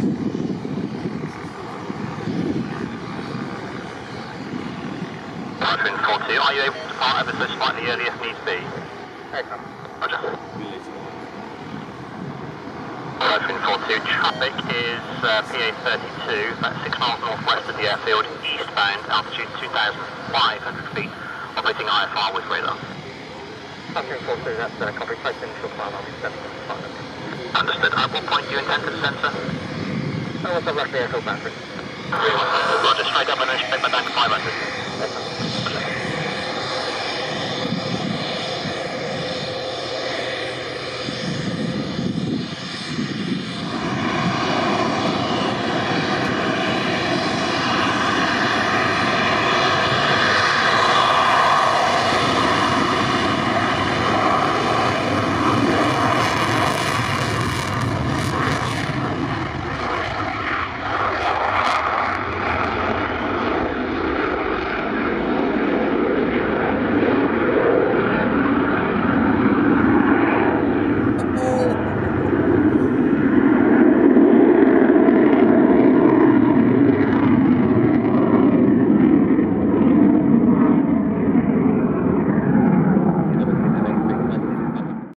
Typhoon 42, are you able to depart ever so slightly early if needs be? Takeoff. Roger. Typhoon 42, traffic is PA32, that's 6 miles northwest of the airfield, eastbound, altitude 2,500 feet, operating IFR with radar. Typhoon 42, that's copy, place initial climb, I'll be 7,500. Understood. At what point do you intend to descend, sir? Once I've left the airfield battery. Roger, straight up and then straight back 500.